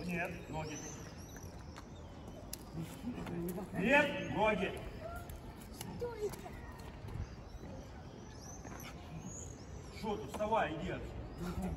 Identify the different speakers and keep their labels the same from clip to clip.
Speaker 1: Нет, ноги. Нет, ноги. Что тут? Вставай, иди отсюда.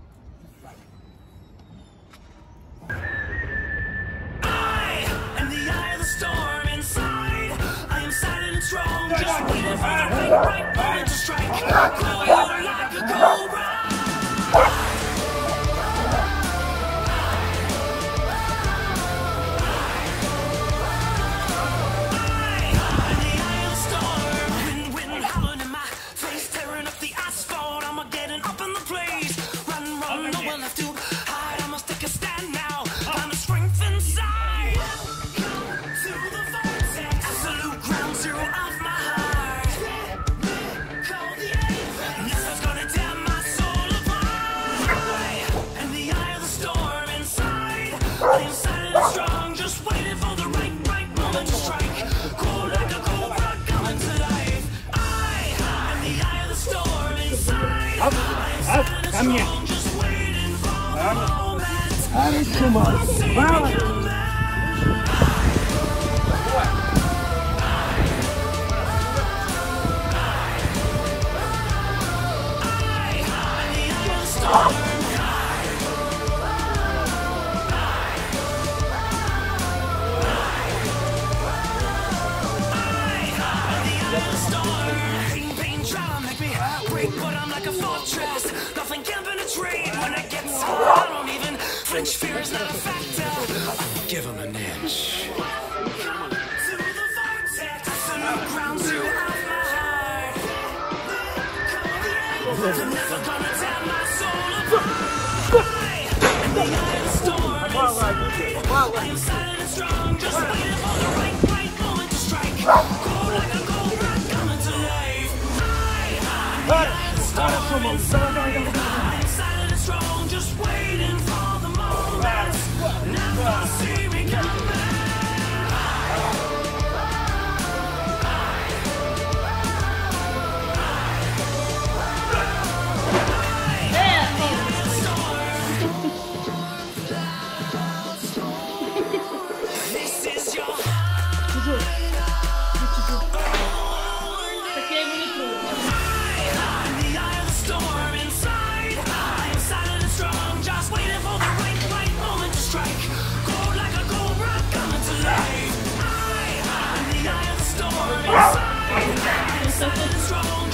Speaker 1: Ко мне. Хорошо, мама.
Speaker 2: Fear is not a factor. Give him an inch. To the vortex, absolute ground zero of my heart. They're never gonna tear my soul apart. In the eye of the storm, I am silent and strong, just waiting for the right moment to strike. Cold like a cobra, coming to life. In the eye of the storm, I am silent and strong, just waiting for the moment. Never see me coming. This is your strong.